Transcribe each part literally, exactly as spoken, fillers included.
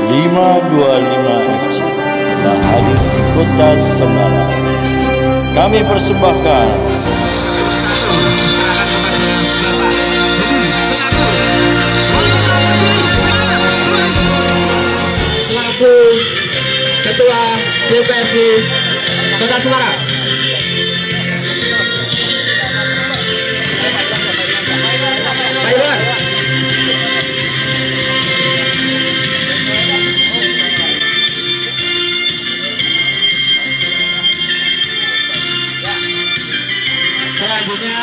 lima dua lima F C telah hadir di kota Semarang. Kami persembahkan satu diserahkan kepada Bapak Budi selaku Wali Kota terpilih Semarang dua ribu dua puluh selaku Ketua D P R D Kota Semarang. Pak Irwan. Selanjutnya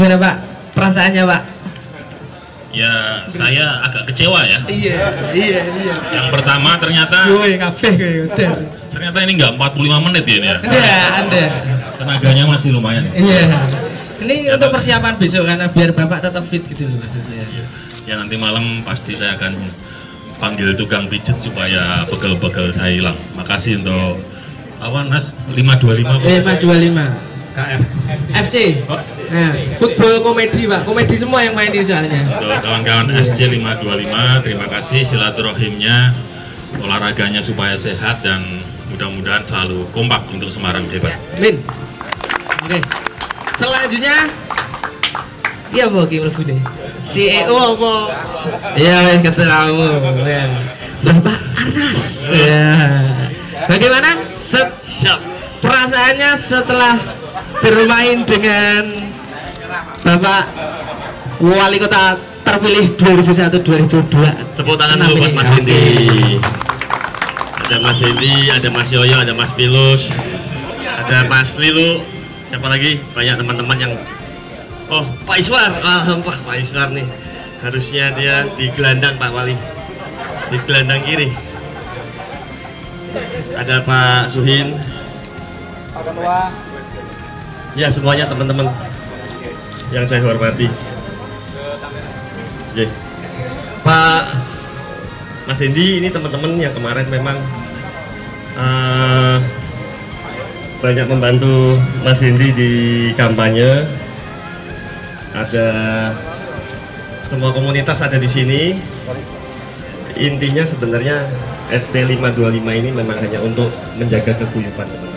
Gimana Pak? Perasaannya Pak? Ya saya agak kecewa ya. Iya, iya, iya. Yang pertama ternyata Gue kabeh kayak udah. ternyata ini nggak empat puluh lima menit ya ini ya. Iya, Anda. Tenaganya masih lumayan. Iya. Ini untuk persiapan besok karena biar Bapak tetap fit gitu loh maksudnya. Ya nanti malam pasti saya akan panggil tukang pijet supaya pegel-pegel saya hilang. Makasih untuk awan Nas lima dua lima. lima dua lima K F F C. Oh. Nah, football komedi Pak, komedi semua yang main di soalnya. Untuk kawan-kawan F C lima dua lima, terima kasih silaturahimnya, olahraganya supaya sehat dan mudah-mudahan selalu kompak untuk Semarang hebat. Min. Oke. Selanjutnya, iya Bu Kim Lefude. C E O apa? Iya, ketemu. Ya. Bapak Arnas. Ya. Bagaimana? Set perasaannya setelah bermain dengan Bapak Wali Kota terpilih dua ribu satu dua ribu dua. Tepuk tangan dulu buat Mas Indi. Ada Mas Indi, ada Mas Yoyo, ada Mas Pilus, ada Mas Lilu. Siapa lagi? Banyak teman-teman yang oh Pak Iswar, ah, wah Pak Iswar nih. Harusnya dia di gelandang Pak Wali, di gelandang kiri. Ada Pak Suhin. Ya semuanya teman-teman yang saya hormati. Oke. Pak Mas Indi, ini teman-teman yang kemarin memang uh, banyak membantu Mas Indi di kampanye. Ada semua komunitas ada di sini. Intinya sebenarnya F T lima dua lima ini memang hanya untuk menjaga keguyuban.